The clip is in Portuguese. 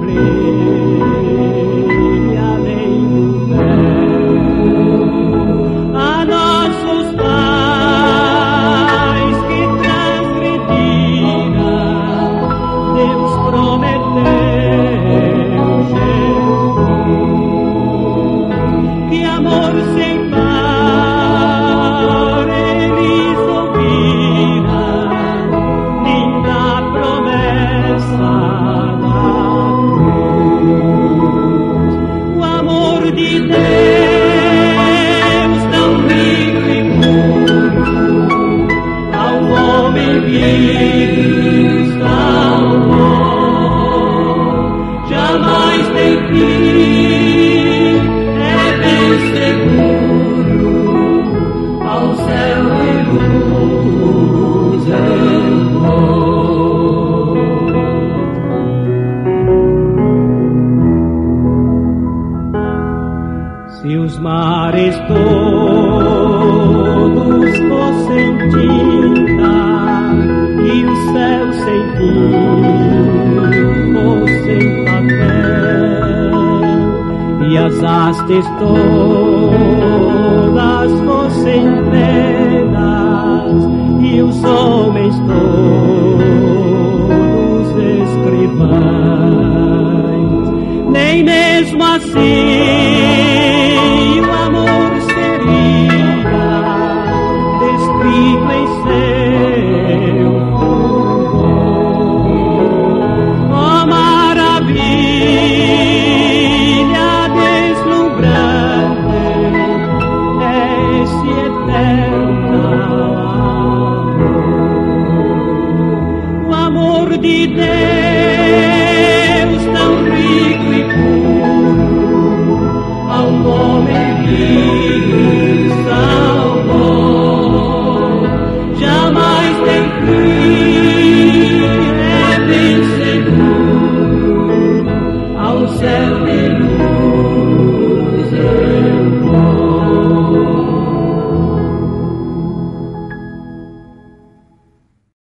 brilha além do véu. A nossos pais que transgrediram, Deus prometeu Jesus. Que amor sem par eles ouviram, linda promessa da cruz. O amor de Deus tão rico e puro, ao homem visto ao bom, jamais tem fim, é bem seguro, ao céu e luz eu vou. Se os mares todos fossem tinta e o céu sem fim fossem papel, e as hastes todas fossem pedras e os homens todos escrivães, nem mesmo assim o amor seria descrito em seu fulgor. Oh, maravilha deslumbrante, esse eterno amor, o amor de Deus.